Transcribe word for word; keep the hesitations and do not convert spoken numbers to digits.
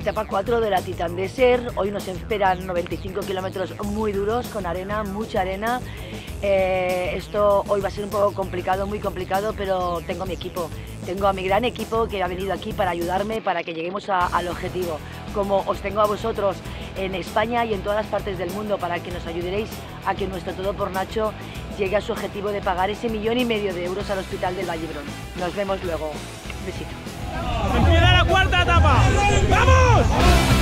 etapa cuatro de la Titan Desert. Hoy nos esperan noventa y cinco kilómetros muy duros, con arena, mucha arena. Eh, esto hoy va a ser un poco complicado, muy complicado, pero tengo mi equipo. Tengo a mi gran equipo que ha venido aquí para ayudarme, para que lleguemos a, al objetivo. Como os tengo a vosotros en España y en todas las partes del mundo, para que nos ayudaréis a que nuestro Todo por Nacho llegue a su objetivo de pagar ese millón y medio de euros al Hospital del Vallebrón. Nos vemos luego. Un besito. ¡Empieza la cuarta etapa! ¡Vamos!